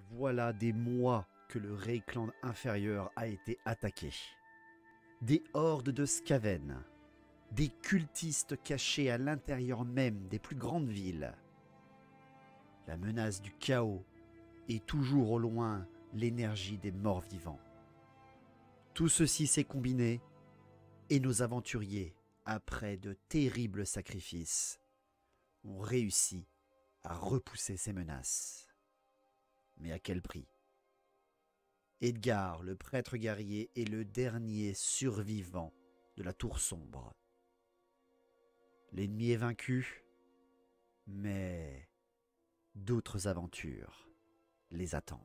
Voilà des mois que le Reikland inférieur a été attaqué. Des hordes de Skaven, des cultistes cachés à l'intérieur même des plus grandes villes. La menace du chaos et toujours au loin l'énergie des morts vivants. Tout ceci s'est combiné et nos aventuriers, après de terribles sacrifices, ont réussi à repousser ces menaces. Mais à quel prix? Edgar, le prêtre guerrier, est le dernier survivant de la tour sombre. L'ennemi est vaincu, mais d'autres aventures les attendent.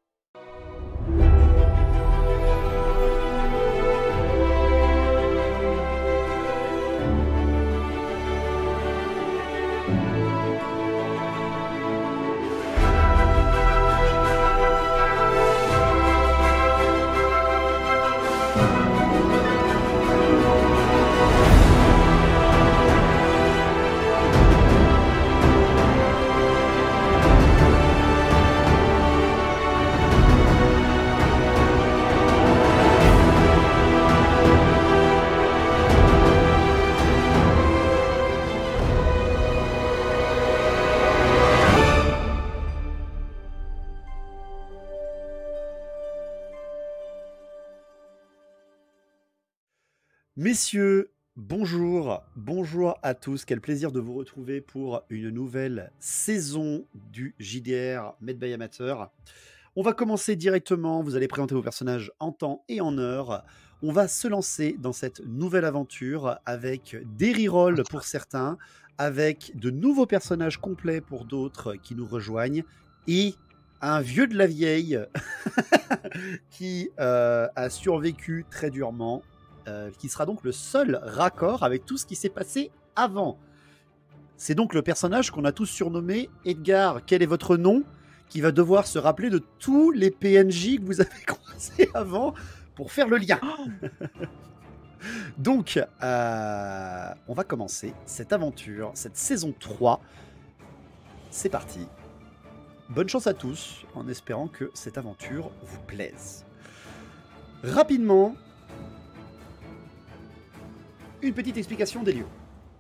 Messieurs, bonjour à tous, quel plaisir de vous retrouver pour une nouvelle saison du JDR Made by Amateur. On va commencer directement, vous allez présenter vos personnages en temps et en heure. On va se lancer dans cette nouvelle aventure avec des rerolls pour certains, avec de nouveaux personnages complets pour d'autres qui nous rejoignent, et un vieux de la vieille qui a survécu très durement. Qui sera donc le seul raccord avec tout ce qui s'est passé avant. C'est donc le personnage qu'on a tous surnommé Edgar. Quel est votre nom? Qui va devoir se rappeler de tous les PNJ que vous avez croisés avant pour faire le lien. Donc, on va commencer cette aventure, cette saison 3. C'est parti. Bonne chance à tous, en espérant que cette aventure vous plaise. Rapidement, une petite explication des lieux.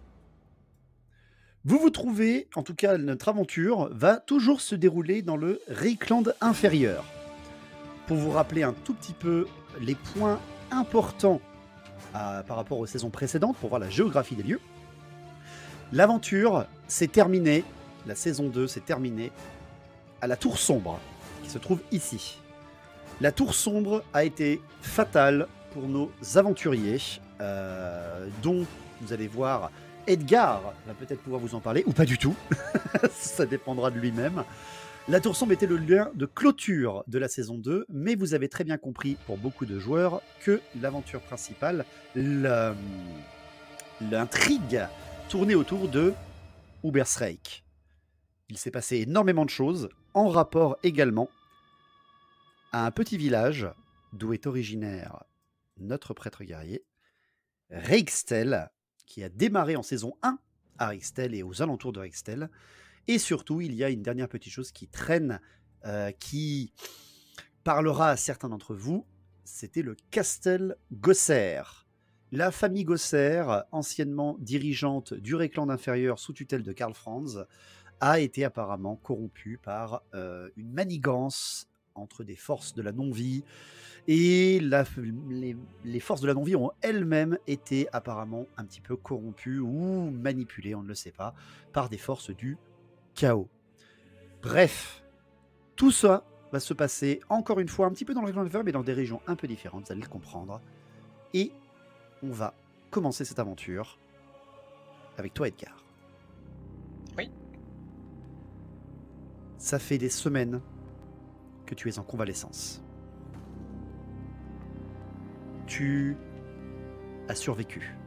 Vous vous trouvez, en tout cas notre aventure, va toujours se dérouler dans le Reikland inférieur. Pour vous rappeler un tout petit peu les points importants par rapport aux saisons précédentes, pour voir la géographie des lieux, l'aventure s'est terminée, la saison 2 s'est terminée à la Tour Sombre, qui se trouve ici. La Tour Sombre a été fatale pour nos aventuriers, dont vous allez voir Edgar va peut-être pouvoir vous en parler, ou pas du tout, ça dépendra de lui-même. La Tour Sombre était le lien de clôture de la saison 2, mais vous avez très bien compris, pour beaucoup de joueurs, que l'aventure principale, l'intrigue, tournait autour de Ubersreik. Il s'est passé énormément de choses, en rapport également à un petit village d'où est originaire notre prêtre guerrier, Rextel, qui a démarré en saison 1 à Rextel et aux alentours de Rextel. Et surtout, il y a une dernière petite chose qui traîne, qui parlera à certains d'entre vous, c'était le Castel Gosser. La famille Gosser, anciennement dirigeante du Reikland inférieur sous tutelle de Karl Franz, a été apparemment corrompue par une manigance entre des forces de la non-vie, et les forces de la non-vie ont elles-mêmes été apparemment un petit peu corrompues ou manipulées, on ne le sait pas, par des forces du chaos. Bref, tout ça va se passer encore une fois un petit peu dans le Reikland inférieur, mais dans des régions un peu différentes, vous allez le comprendre. Et on va commencer cette aventure avec toi, Edgar. Oui. Ça fait des semaines que tu es en convalescence. Tu as survécu.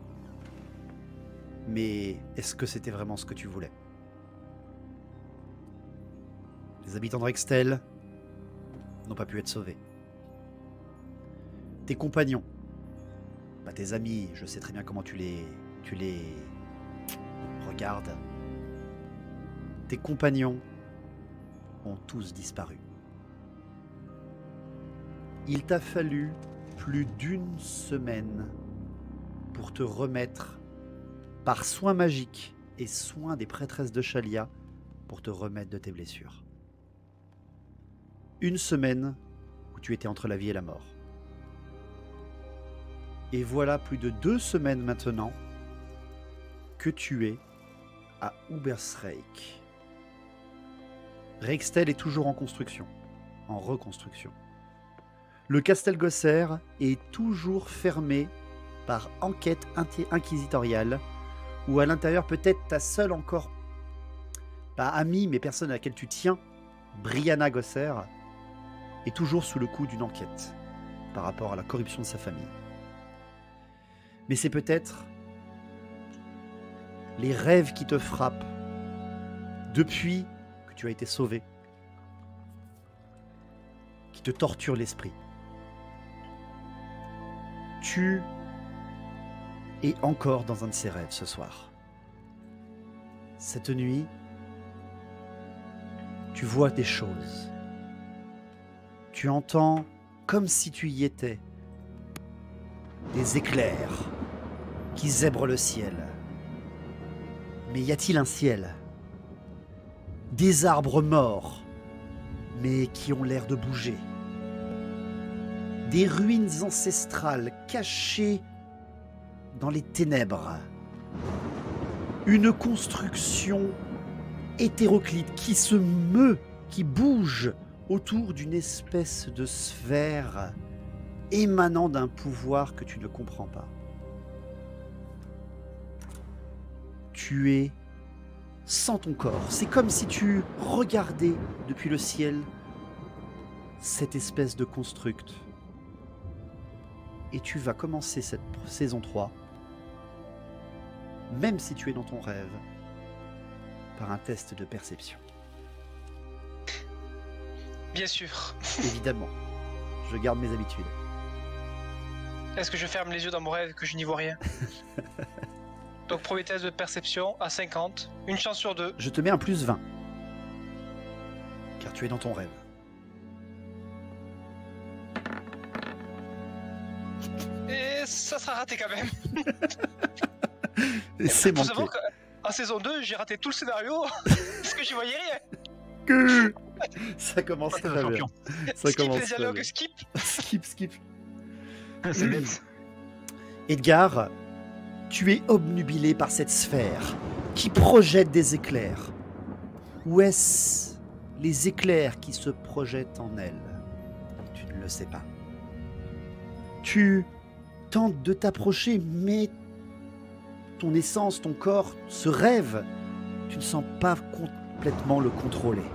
Mais est-ce que c'était vraiment ce que tu voulais? Les habitants de Rextel n'ont pas pu être sauvés. Tes compagnons, tes amis, je sais très bien comment tu les regardes. Tes compagnons ont tous disparu. Il t'a fallu plus d'une semaine pour te remettre, par soins magiques et soins des prêtresses de Chalia, pour te remettre de tes blessures. Une semaine où tu étais entre la vie et la mort. Et voilà plus de 2 semaines maintenant que tu es à Ubersreik. Rextel est toujours en construction, en reconstruction. Le Castel Gosser est toujours fermé par enquête inquisitoriale, où à l'intérieur peut-être ta seule encore, pas amie, mais personne à laquelle tu tiens, Brianna Gosser, est toujours sous le coup d'une enquête par rapport à la corruption de sa famille. Mais c'est peut-être les rêves qui te frappent depuis que tu as été sauvé, qui te torturent l'esprit. Tu es encore dans un de ces rêves ce soir. Cette nuit, tu vois des choses. Tu entends, comme si tu y étais, des éclairs qui zèbrent le ciel. Mais y a-t-il un ciel? Des arbres morts, mais qui ont l'air de bouger. Des ruines ancestrales cachées dans les ténèbres. Une construction hétéroclite qui se meut, qui bouge autour d'une espèce de sphère émanant d'un pouvoir que tu ne comprends pas. Tu es sans ton corps. C'est comme si tu regardais depuis le ciel cette espèce de construct. Et tu vas commencer cette saison 3, même si tu es dans ton rêve, par un test de perception. Bien sûr. Évidemment, je garde mes habitudes. Est-ce que je ferme les yeux dans mon rêve et que je n'y vois rien? Donc premier test de perception à 50, une chance sur 2. Je te mets un plus 20, car tu es dans ton rêve. Et ça sera raté quand même. Et c'est Faut manqué. savoir qu'en saison 2, j'ai raté tout le scénario parce que j'y voyais rien. Ça commence Pas très très bien. champion. Ça Skip commence les très dialogues, bien. skip. Skip. C'est bête. Edgar, tu es obnubilé par cette sphère qui projette des éclairs. Ou est-ce les éclairs qui se projettent en elle? Tu ne le sais pas. Tu tentes de t'approcher, mais ton essence, ton corps, ce rêve, tu ne sens pas complètement le contrôler.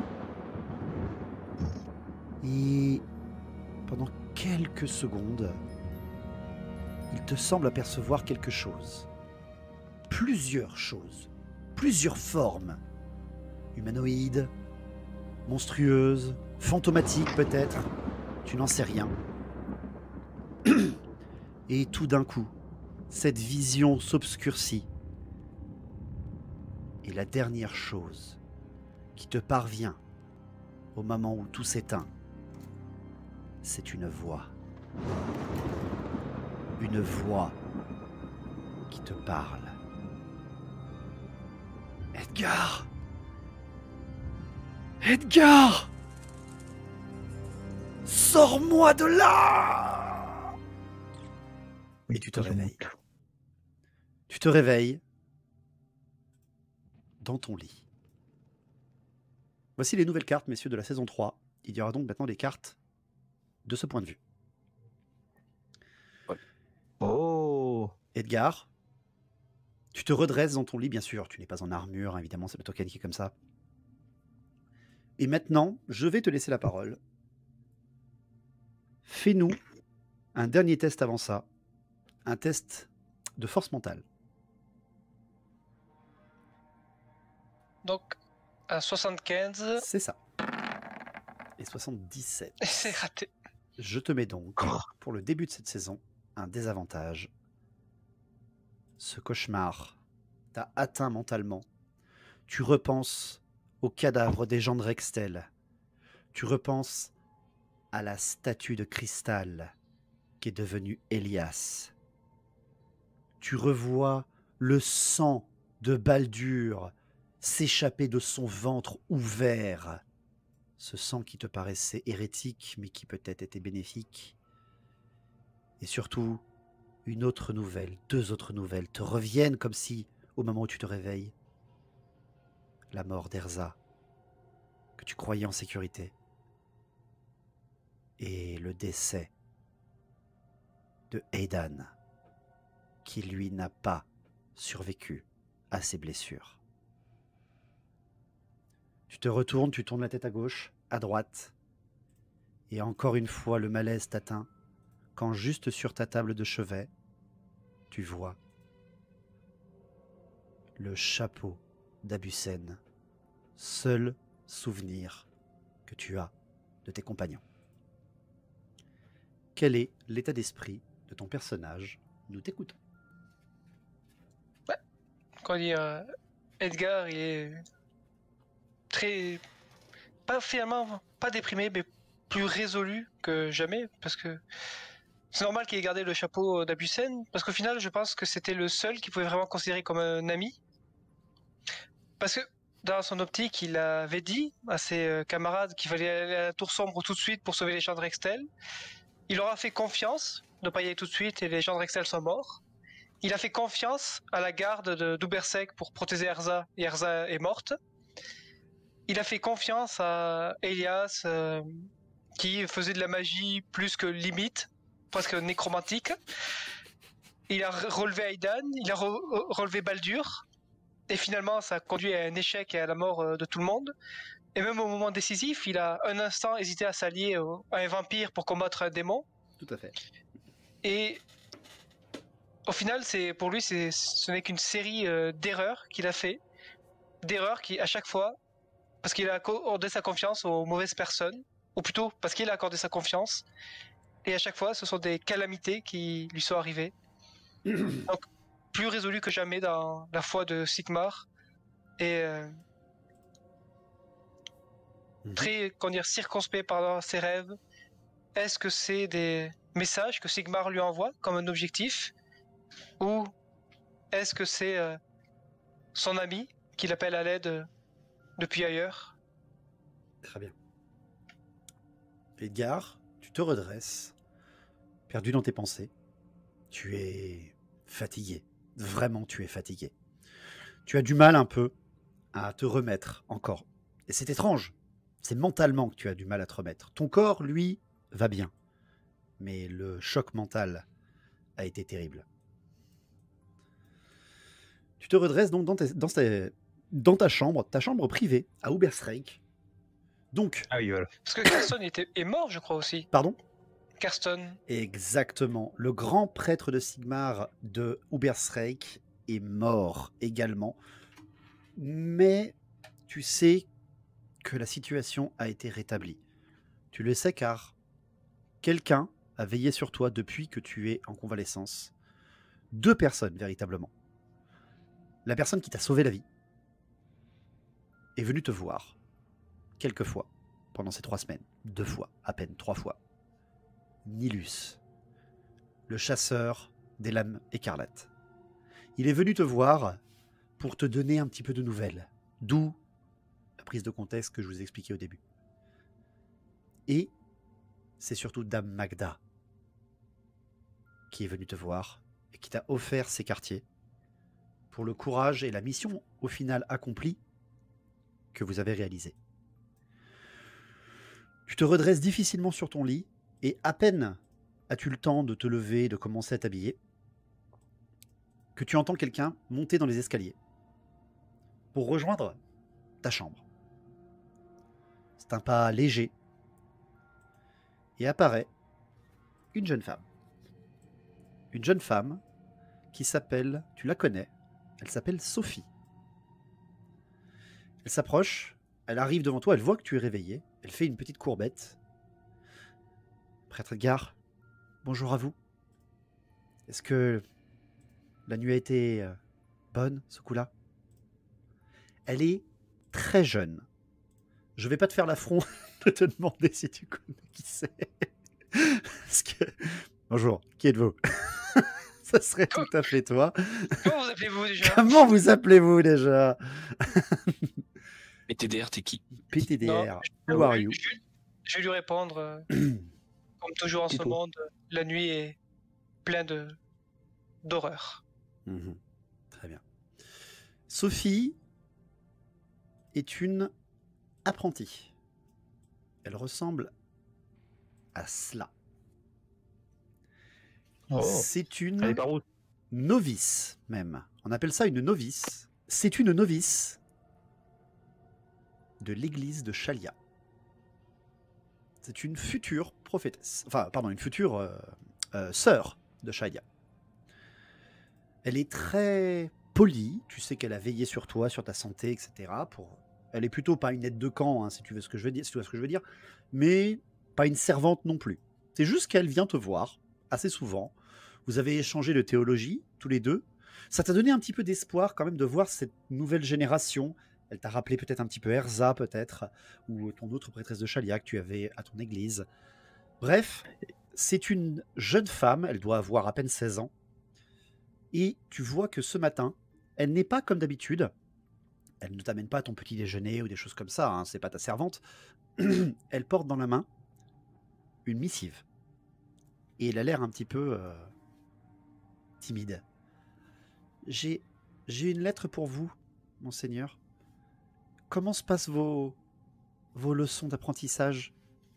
Et pendant quelques secondes, il te semble apercevoir quelque chose. Plusieurs choses. Plusieurs formes. Humanoïdes, monstrueuses, fantomatiques peut-être. Tu n'en sais rien. Et tout d'un coup, cette vision s'obscurcit. Et la dernière chose qui te parvient au moment où tout s'éteint, c'est une voix. Une voix qui te parle. Edgar! Edgar! Sors-moi de là! Et tu te réveilles. Tu te réveilles dans ton lit. Voici les nouvelles cartes, messieurs, de la saison 3. Il y aura donc maintenant des cartes de ce point de vue. Oh! Edgar, tu te redresses dans ton lit, bien sûr. Tu n'es pas en armure, hein, évidemment, c'est le token qui est comme ça. Et maintenant, je vais te laisser la parole. Fais-nous un dernier test avant ça. Un test de force mentale. Donc à 75, C'est ça. Et 77. c'est raté. Je te mets donc, pour le début de cette saison, un désavantage. Ce cauchemar t'a atteint mentalement. Tu repenses au cadavre des gens de Rextel. Tu repenses à la statue de cristal qui est devenue Elias. Tu revois le sang de Baldur s'échapper de son ventre ouvert. Ce sang qui te paraissait hérétique, mais qui peut-être était bénéfique. Et surtout, une autre nouvelle, 2 autres nouvelles te reviennent comme si, au moment où tu te réveilles, la mort d'Erza, que tu croyais en sécurité, et le décès de Aidan, qui lui n'a pas survécu à ses blessures. Tu te retournes, tu tournes la tête à gauche, à droite, et encore une fois le malaise t'atteint, quand juste sur ta table de chevet, tu vois le chapeau d'Abusen, seul souvenir que tu as de tes compagnons. Quel est l'état d'esprit de ton personnage? Nous t'écoutons. Quand on dit Edgar, il est très. Finalement, pas déprimé, mais plus résolu que jamais, parce que c'est normal qu'il ait gardé le chapeau d'Abusen, parce qu'au final, je pense que c'était le seul qu'il pouvait vraiment considérer comme un ami. Parce que dans son optique, il avait dit à ses camarades qu'il fallait aller à la Tour Sombre tout de suite pour sauver les gens de Rextel. Il leur a fait confiance de ne pas y aller tout de suite et les gens de Rextel sont morts. Il a fait confiance à la garde d'Ubersec pour protéger Erza, et Erza est morte. Il a fait confiance à Elias, qui faisait de la magie plus que limite, presque nécromantique. Il a relevé Aidan, il a relevé Baldur, et finalement ça a conduit à un échec et à la mort de tout le monde. Et même au moment décisif, il a un instant hésité à s'allier à un vampire pour combattre un démon. Tout à fait. Et au final, pour lui, ce n'est qu'une série d'erreurs qu'il a fait. D'erreurs qui, à chaque fois, parce qu'il a accordé sa confiance aux mauvaises personnes, ou plutôt parce qu'il a accordé sa confiance, et à chaque fois, ce sont des calamités qui lui sont arrivées. Donc, plus résolu que jamais dans la foi de Sigmar, et très, comment dire, circonspect par ses rêves. Est-ce que c'est des messages que Sigmar lui envoie comme un objectif, ou est-ce que c'est son ami qui l'appelle à l'aide depuis ailleurs? Très bien. Edgar, tu te redresses, perdu dans tes pensées. Tu es fatigué. Vraiment, tu es fatigué. Tu as du mal un peu à te remettre encore. Et c'est étrange. C'est mentalement que tu as du mal à te remettre. Ton corps, lui, va bien. Mais le choc mental a été terrible. Tu te redresses donc dans ta chambre privée à Ubersreik. Donc, Ah oui, voilà. Parce que Carsten est mort, je crois aussi. pardon? Carsten. Exactement. Le grand prêtre de Sigmar de Ubersreik est mort également. Mais tu sais que la situation a été rétablie. Tu le sais car quelqu'un a veillé sur toi depuis que tu es en convalescence. 2 personnes, véritablement. La personne qui t'a sauvé la vie est venue te voir quelques fois pendant ces 3 semaines. 2 fois, à peine 3 fois. Nilus, le chasseur des lames écarlates. Il est venu te voir pour te donner un petit peu de nouvelles. D'où la prise de contexte que je vous expliquais au début. Et c'est surtout Dame Magda qui est venue te voir et qui t'a offert ces quartiers pour le courage et la mission au final accomplie que vous avez réalisée. Tu te redresses difficilement sur ton lit et à peine as-tu le temps de te lever et de commencer à t'habiller que tu entends quelqu'un monter dans les escaliers pour rejoindre ta chambre. C'est un pas léger et apparaît une jeune femme. Une jeune femme qui s'appelle, tu la connais, elle s'appelle Sophie. Elle s'approche, elle arrive devant toi, elle voit que tu es réveillé, elle fait une petite courbette. Prêtre Edgar, bonjour à vous. Est-ce que la nuit a été bonne ce coup-là? Elle est très jeune. Je vais pas te faire l'affront de te demander si tu connais qui c'est. Parce que... Bonjour, qui êtes-vous? Ça serait tout à fait toi. Comment vous appelez-vous déjà? Comment vous appelez-vous déjà? Mais TDR, t'es qui? PTDR, Non, who are you? Je vais lui répondre. Comme toujours en ce Tais-toi. monde, la nuit est pleine d'horreur. Mhm. Très bien. Sophie est une apprentie. Elle ressemble à cela. Oh. C'est Elle est une par où? novice, même. On appelle ça une novice. C'est une novice de l'église de Chalia. C'est une future prophétesse. Enfin, pardon, une future sœur de Chalia. Elle est très polie. Tu sais qu'elle a veillé sur toi, sur ta santé, etc. Elle est plutôt pas une aide de camp, hein, si tu veux ce que je veux dire, si tu vois ce que je veux dire, mais pas une servante non plus. C'est juste qu'elle vient te voir assez souvent. Vous avez échangé de théologie, tous les deux. Ça t'a donné un petit peu d'espoir quand même de voir cette nouvelle génération. Elle t'a rappelé peut-être un petit peu Erza, peut-être, ou ton autre prêtresse de Chalia que tu avais à ton église. Bref, c'est une jeune femme, elle doit avoir à peine 16 ans. Et tu vois que ce matin, elle n'est pas comme d'habitude. Elle ne t'amène pas ton petit déjeuner ou des choses comme ça, hein, c'est pas ta servante. Elle porte dans la main une missive. Et elle a l'air un petit peu timide. J'ai une lettre pour vous, monseigneur. Comment se passent vos leçons d'apprentissage?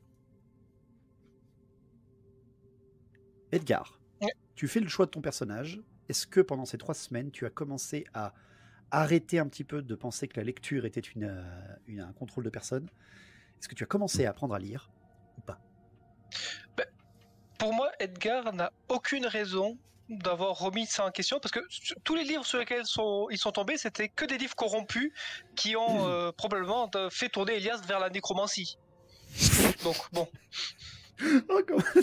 Edgar, Ouais. tu fais le choix de ton personnage. Est-ce que pendant ces 3 semaines, tu as commencé à arrêter un petit peu de penser que la lecture était un contrôle de personne? Est-ce que tu as commencé à apprendre à lire ou pas? Pour moi, Edgar n'a aucune raison d'avoir remis ça en question parce que tous les livres sur lesquels ils sont tombés, c'était que des livres corrompus qui ont probablement fait tourner Elias vers la nécromancie. Donc bon. Oh,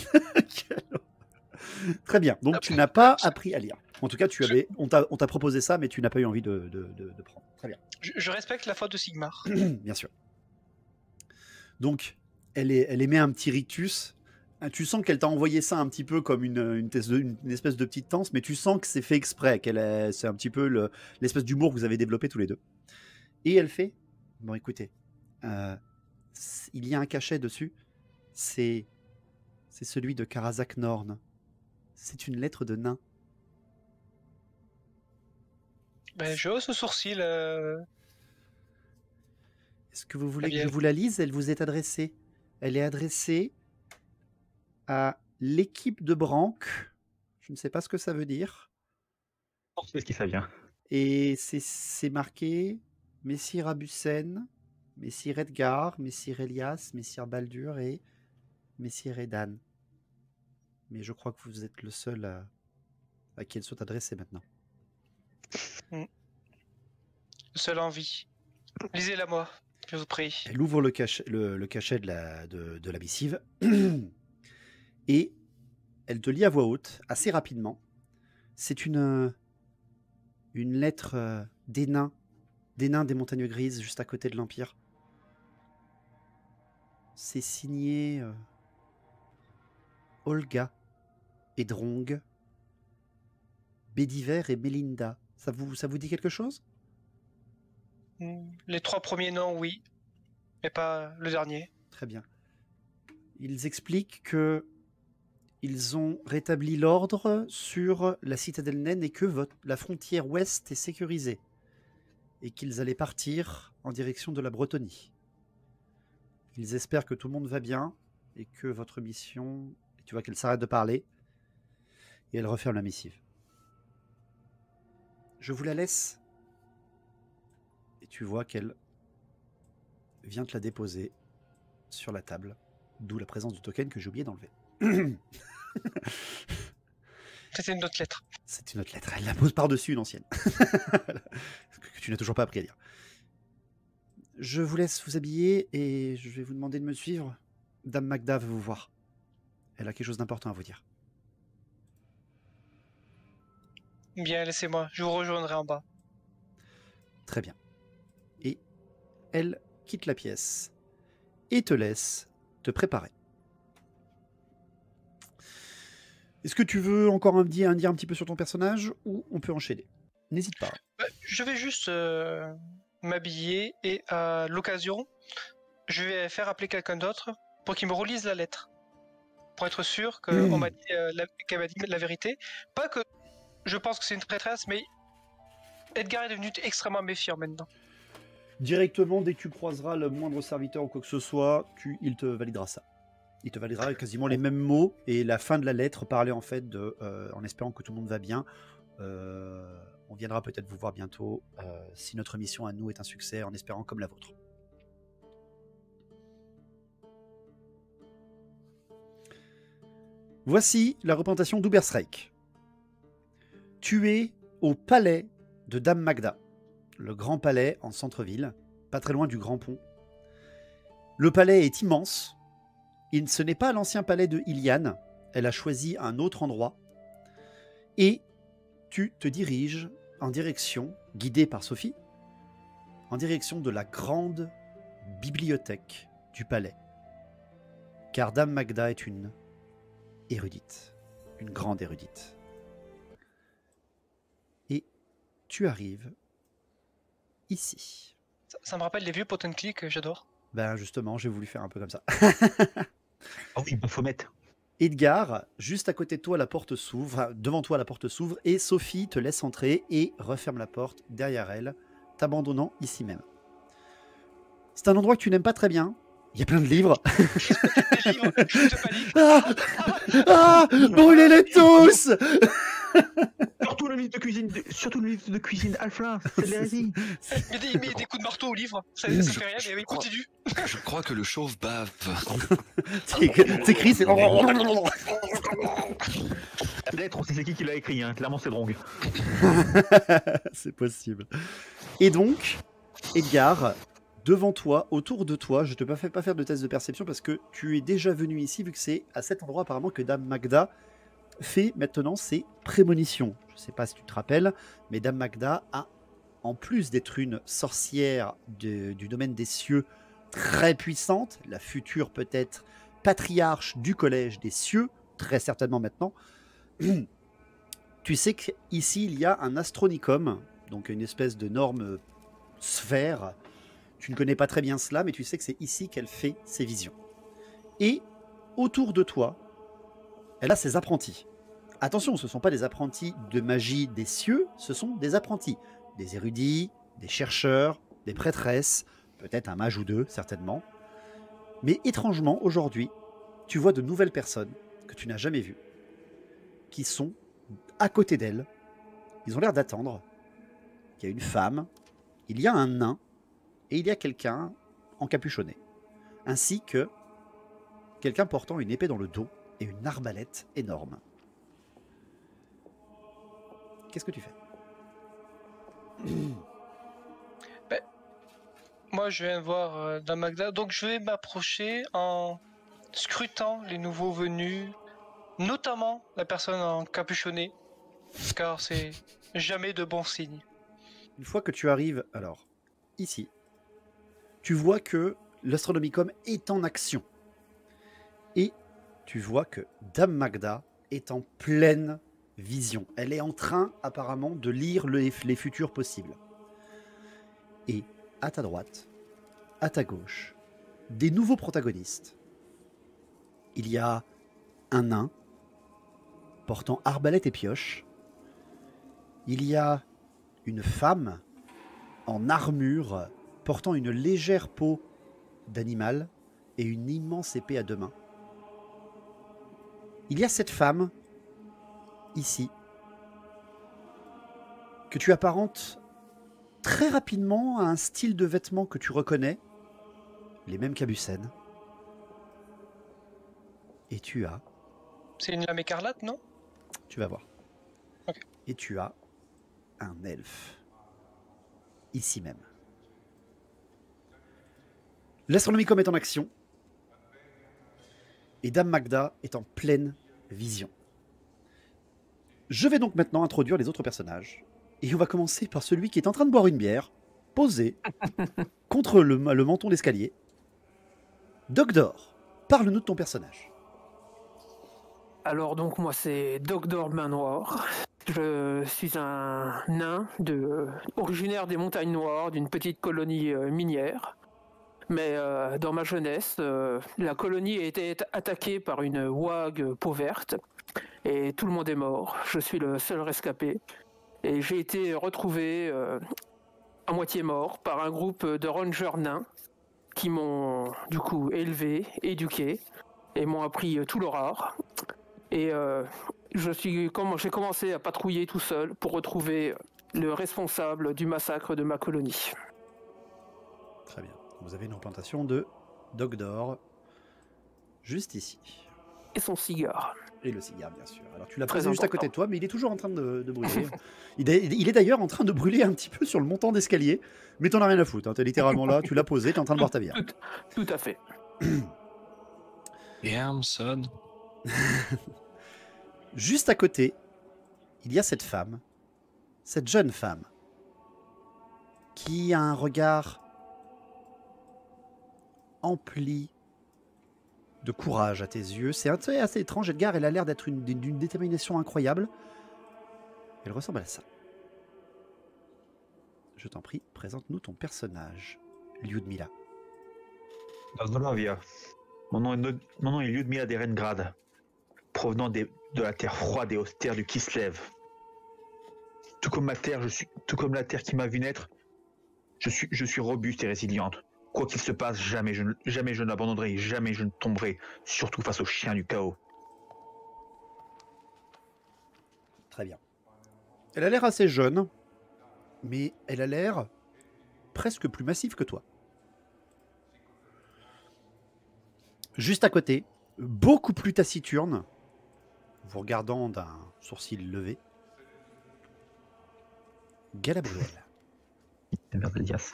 très bien. Donc tu n'as pas appris à lire. En tout cas, on t'a proposé ça, mais tu n'as pas eu envie de prendre. Très bien. Je respecte la faute de Sigmar. Bien sûr. Donc, elle émet un petit rictus. Tu sens qu'elle t'a envoyé ça un petit peu comme une espèce de petite danse, mais tu sens que c'est fait exprès, c'est un petit peu l'espèce d'humour que vous avez développé tous les deux. Et elle fait, bon écoutez, il y a un cachet dessus, c'est celui de Karazak Norn. C'est une lettre de nain. Ben, je hausse le sourcil. Est-ce que vous voulez que bien. je vous la lise? Elle vous est adressée. Elle est adressée à l'équipe de Branck. Je ne sais pas ce que ça veut dire. Je sais ce qui ça vient. Et c'est marqué Messire Abusen, Messire Edgar, Messire Elias, Messire Baldur et Messire Edan. Mais je crois que vous êtes le seul à qui elle soit adressée maintenant. Le seul en vie. Lisez-la moi, je vous prie. Elle ouvre le cachet de la missive et elle te lit à voix haute, assez rapidement. C'est une lettre des nains des montagnes grises, juste à côté de l'Empire. C'est signé Olga, Edrong, Bédiver et Melinda. Ça vous dit quelque chose? Les 3 premiers noms, oui, mais pas le dernier. Très bien. Ils expliquent que ils ont rétabli l'ordre sur la citadelle naine et que la frontière ouest est sécurisée. Et qu'ils allaient partir en direction de la Bretonie. Ils espèrent que tout le monde va bien et que votre mission... Et tu vois qu'elle s'arrête de parler et elle referme la missive. Je vous la laisse. Et tu vois qu'elle vient te la déposer sur la table, d'où la présence du token que j'ai oublié d'enlever. C'était une autre lettre. C'est une autre lettre. Elle la pose par-dessus une ancienne. que tu n'as toujours pas appris à lire. Je vous laisse vous habiller et je vais vous demander de me suivre. Dame Magda veut vous voir. Elle a quelque chose d'important à vous dire. Bien, laissez-moi, je vous rejoindrai en bas. Très bien. Et elle quitte la pièce. et te laisse te préparer. Est-ce que tu veux encore dire un petit peu sur ton personnage ou on peut enchaîner? N'hésite pas. Je vais juste m'habiller et à l'occasion, je vais faire appeler quelqu'un d'autre pour qu'il me relise la lettre. Pour être sûr qu'elle m'a dit la vérité. Pas que je pense que c'est une traîtresse, mais Edgar est devenu extrêmement méfiant maintenant. Directement, dès que tu croiseras le moindre serviteur ou quoi que ce soit, il te validera ça. Il te validera quasiment les mêmes mots et la fin de la lettre parlait en fait de, en espérant que tout le monde va bien. On viendra peut-être vous voir bientôt si notre mission à nous est un succès, en espérant comme la vôtre. Voici la représentation d'Uberstreik. Tu es au palais de Dame Magda, le grand palais en centre-ville, pas très loin du Grand Pont. Le palais est immense. Ce n'est pas l'ancien palais de Iliane. Elle a choisi un autre endroit. Et tu te diriges en direction, guidé par Sophie, en direction de la grande bibliothèque du palais. Car Dame Magda est une érudite, une grande érudite. Et tu arrives ici. Ça me rappelle les vieux pot and click, j'adore. Ben justement, j'ai voulu faire un peu comme ça. Oh oui, il faut mettre. Edgar, juste à côté de toi, la porte s'ouvre, enfin, devant toi, la porte s'ouvre, et Sophie te laisse entrer et referme la porte derrière elle, t'abandonnant ici même. C'est un endroit que tu n'aimes pas très bien. Il y a plein de livres. Des livres, je te panique. Brûlez-les tous. Surtout le livre de cuisine Alphelin, c'est de l'hérésie. Il met des coups de marteau au livre, ça fait rien, mais oui, continue. Je crois que le chauve bave. C'est écrit, c'est... La lettre, on sait c'est qui l'a écrit, hein. Clairement c'est Drong. C'est possible. Et donc, Edgar, devant toi, autour de toi, je ne te fais pas faire de test de perception parce que tu es déjà venu ici, vu que c'est à cet endroit apparemment que Dame Magda fait maintenant ses prémonitions. Je ne sais pas si tu te rappelles, mais Dame Magda a, en plus d'être une sorcière du domaine des cieux très puissante, la future peut-être patriarche du collège des cieux, très certainement maintenant, tu sais qu'ici il y a un astronicum, donc une espèce de norme sphère. Tu ne connais pas très bien cela, mais tu sais que c'est ici qu'elle fait ses visions. Et autour de toi, elle a ses apprentis. Attention, ce ne sont pas des apprentis de magie des cieux, ce sont des apprentis. Des érudits, des chercheurs, des prêtresses, peut-être un mage ou deux, certainement. Mais étrangement, aujourd'hui, tu vois de nouvelles personnes que tu n'as jamais vues, qui sont à côté d'elle. Ils ont l'air d'attendre. Il y a une femme, il y a un nain, et il y a quelqu'un encapuchonné. Ainsi que quelqu'un portant une épée dans le dos et une arbalète énorme. Qu'est-ce que tu fais? Moi, je viens de voir Dame Magda, donc je vais m'approcher en scrutant les nouveaux venus, notamment la personne encapuchonnée, car c'est jamais de bon signe. Une fois que tu arrives, alors, ici, tu vois que l'Astronomicum est en action. Et tu vois que Dame Magda est en pleine vision. Elle est en train, apparemment, de lire les futurs possibles. Et à ta droite, à ta gauche, des nouveaux protagonistes. Il y a un nain portant arbalète et pioche. Il y a une femme en armure portant une légère peau d'animal et une immense épée à deux mains. Il y a cette femme, ici, que tu apparentes très rapidement à un style de vêtements que tu reconnais, les mêmes cabucènes. Et tu as... C'est une lame écarlate, non? Tu vas voir. Okay. Et tu as un elfe, ici même. L'Astronomicum est en action. Et Dame Magda est en pleine vision. Je vais donc maintenant introduire les autres personnages. Et on va commencer par celui qui est en train de boire une bière, posé contre le menton d'escalier. Dogdor, parle-nous de ton personnage. Alors donc moi c'est Dogdor Main Noire. Je suis un nain originaire des montagnes noires, d'une petite colonie minière. Mais dans ma jeunesse, la colonie a été attaquée par une ouag peau verte et tout le monde est mort. Je suis le seul rescapé et j'ai été retrouvé à moitié mort par un groupe de rangers nains qui m'ont du coup élevé, éduqué et m'ont appris tout leur art. Et j'ai commencé à patrouiller tout seul pour retrouver le responsable du massacre de ma colonie. Très bien. Vous avez une représentation de Dogdor, juste ici. Et son cigare. Et le cigare, bien sûr. Alors, tu l'as Très posé juste à important. côté de toi, mais il est toujours en train de brûler. Il est d'ailleurs en train de brûler un petit peu sur le montant d'escalier, mais t'en as rien à foutre. Hein. T'es littéralement là, tu l'as posé, t'es en train de boire ta bière. Tout à fait. Et Armson. Juste à côté, il y a cette femme, cette jeune femme, qui a un regard empli de courage à tes yeux. C'est assez étrange, Edgar. Elle a l'air d'être d'une détermination incroyable. Elle ressemble à ça. Je t'en prie, présente-nous ton personnage, Lyudmila. Nazdolavia. Mon nom est Lyudmila d'Erengrad, provenant de la terre froide et austère du Kislev. Tout comme la terre qui m'a vu naître, je suis robuste et résiliente. Quoi qu'il se passe, jamais je n'abandonnerai, jamais je ne tomberai, surtout face aux chiens du chaos. Très bien. Elle a l'air assez jeune, mais elle a l'air presque plus massive que toi. Juste à côté, beaucoup plus taciturne, vous regardant d'un sourcil levé, Galabruel. Merveillas.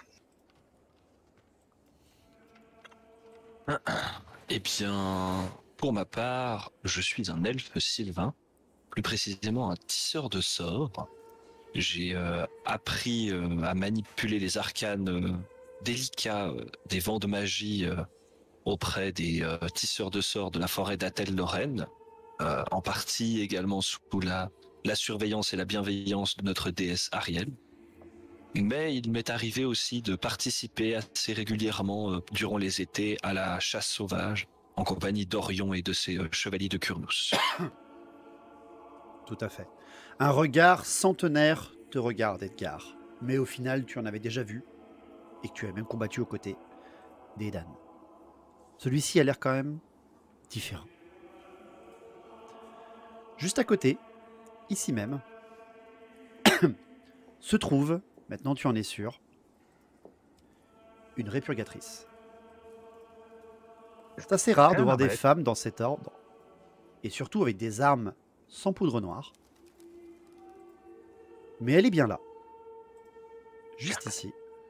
Eh bien, pour ma part, je suis un elfe sylvain, plus précisément un tisseur de sorts. J'ai appris à manipuler les arcanes délicats des vents de magie auprès des tisseurs de sorts de la forêt d'Atel-Lorraine, en partie également sous la surveillance et la bienveillance de notre déesse Ariel. Mais il m'est arrivé aussi de participer assez régulièrement durant les étés à la chasse sauvage en compagnie d'Orion et de ses chevaliers de Kurnus. Tout à fait. Un regard centenaire te regarde, Edgar. Mais au final, tu en avais déjà vu et que tu as même combattu aux côtés d'Edan. Celui-ci a l'air quand même différent. Juste à côté, ici même, se trouve, maintenant tu en es sûr, une répurgatrice. C'est assez rare de voir des femmes dans cet ordre, et surtout avec des armes sans poudre noire. Mais elle est bien là. Juste ici.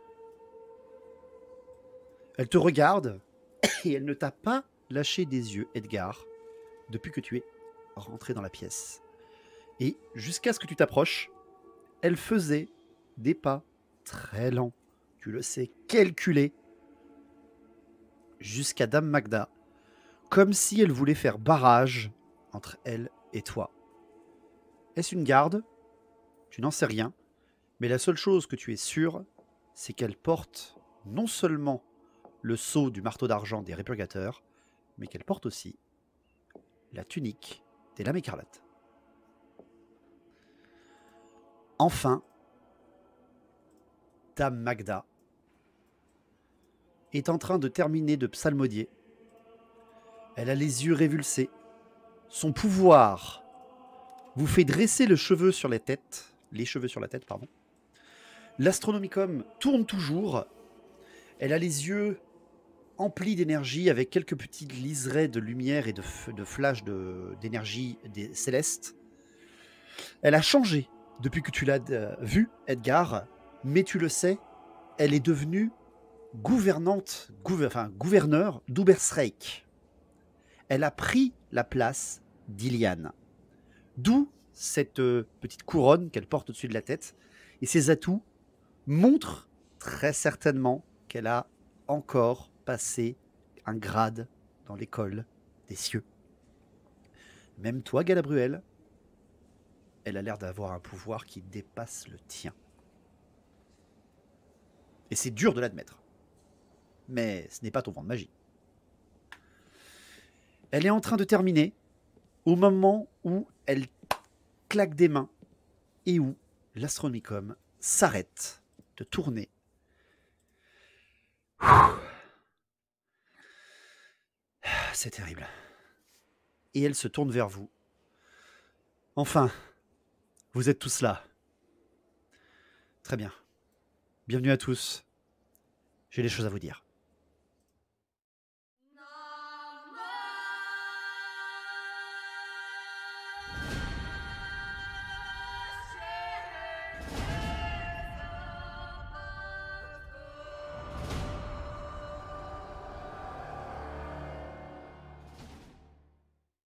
Elle te regarde, et elle ne t'a pas lâché des yeux, Edgar, depuis que tu es rentré dans la pièce. Et jusqu'à ce que tu t'approches, elle faisait des pas très lents, tu le sais, calculés, jusqu'à Dame Magda, comme si elle voulait faire barrage entre elle et toi. Est-ce une garde? Tu n'en sais rien, mais la seule chose que tu es sûr, c'est qu'elle porte non seulement le sceau du marteau d'argent des répurgateurs, mais qu'elle porte aussi la tunique des lames écarlates. Enfin, Dame Magda est en train de terminer de psalmodier. Elle a les yeux révulsés. Son pouvoir vous fait dresser les cheveux sur la tête. L'Astronomicum tourne toujours. Elle a les yeux emplis d'énergie avec quelques petites liserés de lumière et de flashs d'énergie céleste. Elle a changé depuis que tu l'as vue, Edgar, mais tu le sais, elle est devenue gouverneur d'Ubersreik. Elle a pris la place d'Iliane. D'où cette petite couronne qu'elle porte au-dessus de la tête. Et ses atouts montrent très certainement qu'elle a encore passé un grade dans l'école des cieux. Même toi, Galabruel, elle a l'air d'avoir un pouvoir qui dépasse le tien. Et c'est dur de l'admettre. Mais ce n'est pas ton vent de magie. Elle est en train de terminer au moment où elle claque des mains et où l'Astronomicon s'arrête de tourner. C'est terrible. Et elle se tourne vers vous. Enfin, vous êtes tous là. Très bien. Bienvenue à tous. J'ai des choses à vous dire.